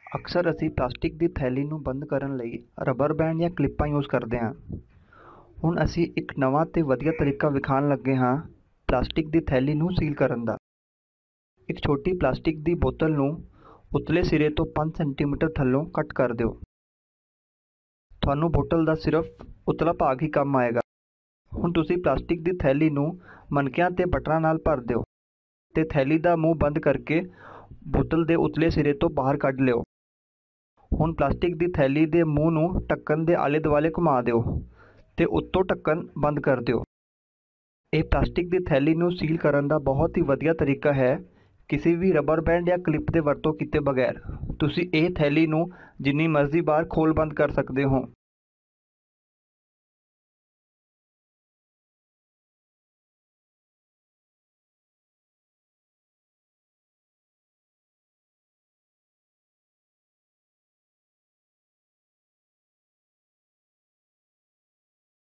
ਅਕਸਰ ਅਸੀਂ ਪਲਾਸਟਿਕ ਦੀ ਥੈਲੀ ਨੂੰ ਬੰਦ ਕਰਨ ਲਈ ਰਬਰ ਬੈਂਡ ਜਾਂ ਕਲਿੱਪਾਂ ਯੂਜ਼ ਕਰਦੇ ਹਾਂ। ਹੁਣ ਅਸੀਂ ਇੱਕ ਨਵਾਂ ਤੇ ਵਧੀਆ ਤਰੀਕਾ ਵਿਖਾਉਣ ਲੱਗੇ ਹਾਂ ਪਲਾਸਟਿਕ ਦੀ ਥੈਲੀ ਨੂੰ ਸੀਲ ਕਰਨ ਦਾ। ਇੱਕ ਛੋਟੀ ਪਲਾਸਟਿਕ ਦੀ ਬੋਤਲ ਨੂੰ ਉਤਲੇ ਸਿਰੇ ਤੋਂ 5 ਸੈਂਟੀਮੀਟਰ ਥੱਲੋਂ ਕੱਟ ਕਰ ਦਿਓ। ਤੁਹਾਨੂੰ ਬੋਤਲ ਦਾ ਸਿਰਫ ਉਤਲਾ ਭਾਗ ਹੀ ਕੰਮ ਆਏਗਾ। ਹੁਣ ਤੁਸੀਂ ਪਲਾਸਟਿਕ ਦੀ ਥੈਲੀ ਨੂੰ ਮਣਕਿਆਂ ਤੇ ਬਟਨਾਂ ਨਾਲ ਭਰ ਦਿਓ ਤੇ ਥੈਲੀ ਦਾ ਮੂੰਹ ਬੰਦ ਕਰਕੇ ਬੋਤਲ ਦੇ ਉਤਲੇ ਸਿਰੇ ਤੋਂ ਬਾਹਰ ਕੱਢ ਲਿਓ। ਹੁਣ ਪਲਾਸਟਿਕ ਦੀ ਥੈਲੀ ਦੇ ਮੂੰਹ ਨੂੰ ਢੱਕਣ ਦੇ ਆਲੇ ਦੁਆਲੇ ਘੁਮਾ ਦਿਓ ਤੇ ਉੱਤੋਂ ਢੱਕਣ ਬੰਦ ਕਰ ਦਿਓ। ਇਹ ਪਲਾਸਟਿਕ ਦੀ ਥੈਲੀ ਨੂੰ ਸੀਲ ਕਰਨ ਦਾ ਬਹੁਤ ਹੀ ਵਧੀਆ ਤਰੀਕਾ ਹੈ, ਕਿਸੇ ਵੀ ਰਬਰ ਬੈਂਡ ਜਾਂ ਕਲਿੱਪ ਦੇ ਵਰਤੋਂ ਕੀਤੇ ਬਗੈਰ। ਤੁਸੀਂ ਇਹ ਥੈਲੀ ਨੂੰ ਜਿੰਨੀ ਮਰਜ਼ੀ ਵਾਰ ਖੋਲ੍ਹ ਬੰਦ ਕਰ ਸਕਦੇ ਹੋ।